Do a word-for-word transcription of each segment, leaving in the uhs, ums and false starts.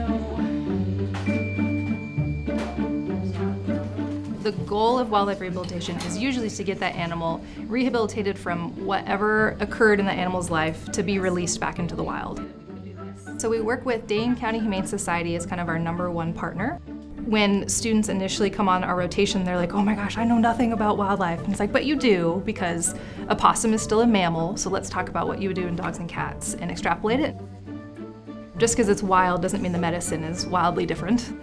The goal of wildlife rehabilitation is usually to get that animal rehabilitated from whatever occurred in that animal's life to be released back into the wild. So we work with Dane County Humane Society as kind of our number one partner. When students initially come on our rotation, they're like, oh my gosh, I know nothing about wildlife. And it's like, but you do, because a possum is still a mammal, so let's talk about what you would do in dogs and cats and extrapolate it. Just because it's wild doesn't mean the medicine is wildly different.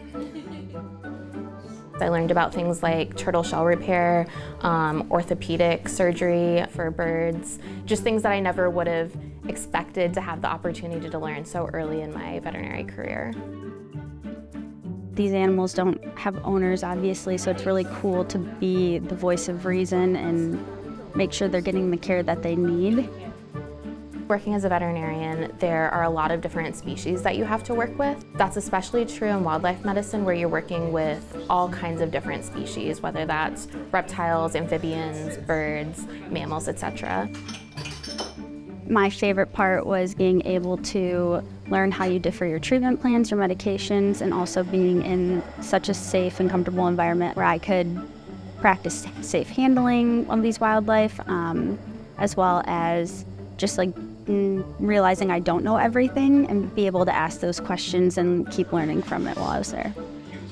I learned about things like turtle shell repair, um, orthopedic surgery for birds, just things that I never would have expected to have the opportunity to learn so early in my veterinary career. These animals don't have owners, obviously, so it's really cool to be the voice of reason and make sure they're getting the care that they need. Working as a veterinarian, there are a lot of different species that you have to work with. That's especially true in wildlife medicine, where you're working with all kinds of different species, whether that's reptiles, amphibians, birds, mammals, et cetera. My favorite part was being able to learn how you differ your treatment plans, your medications, and also being in such a safe and comfortable environment where I could practice safe handling of these wildlife, um, as well as just like realizing I don't know everything and be able to ask those questions and keep learning from it while I was there.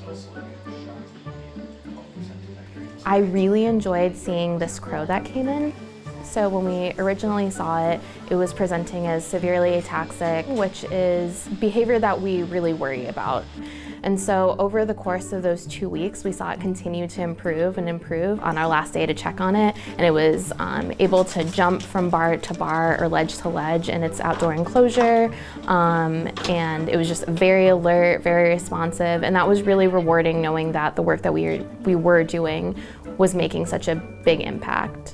I really enjoyed seeing this crow that came in. So when we originally saw it, it was presenting as severely ataxic, which is behavior that we really worry about. And so over the course of those two weeks, we saw it continue to improve and improve. On our last day to check on it, and it was um, able to jump from bar to bar or ledge to ledge in its outdoor enclosure. Um, and it was just very alert, very responsive, and that was really rewarding, knowing that the work that we were, we were doing was making such a big impact.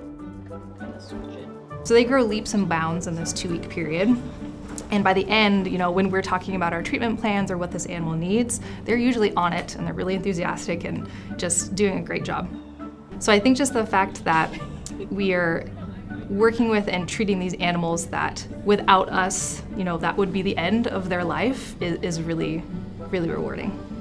So they grow leaps and bounds in this two-week period. And by the end, you know, when we're talking about our treatment plans or what this animal needs, they're usually on it and they're really enthusiastic and just doing a great job. So I think just the fact that we are working with and treating these animals that without us, you know, that would be the end of their life is, is really, really rewarding.